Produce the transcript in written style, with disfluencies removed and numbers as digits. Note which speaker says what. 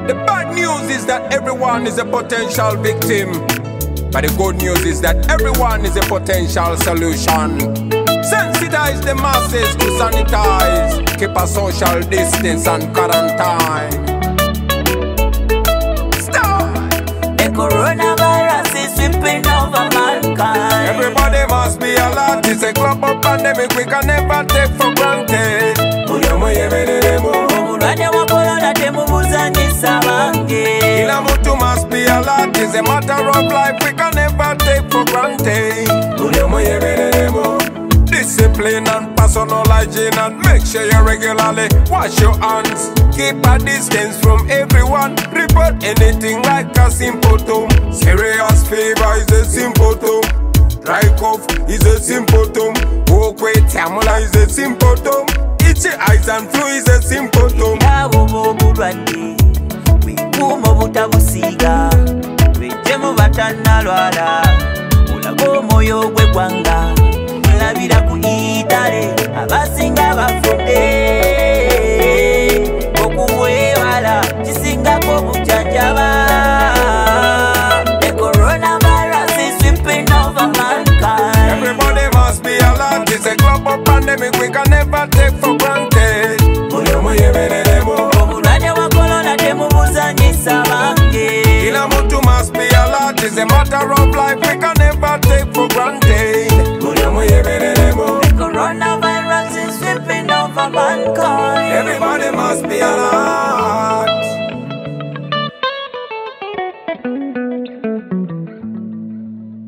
Speaker 1: The bad news is that everyone is a potential victim, but the good news is that everyone is a potential solution. Sensitize the masses to sanitize, keep a social distance and quarantine. Stop!
Speaker 2: The coronavirus is sweeping over mankind.
Speaker 1: Everybody must be alert. It's a global pandemic we can never take for granted. Kila mtu must be alert. It's a matter of life we can never take for granted. Discipline and personal hygiene, and make sure you regularly wash your hands. Keep a distance from everyone. Report anything like a symptom. Serious fever is a symptom. Dry cough is a symptom. Walkway tamula is a symptom. Itchy eyes and flu is a symptom.
Speaker 2: Wikumo butabusiga wejemu batanalwala ulago moyo gwegwanga labira ku itale abasinga bafudde okuwewala kisinga ko bujanjaba. The coronavirus is sweeping over mankind.
Speaker 1: Everybody must be alert. It's a global pandemic we can never take for granted. Kila mtu must be alert. It's a matter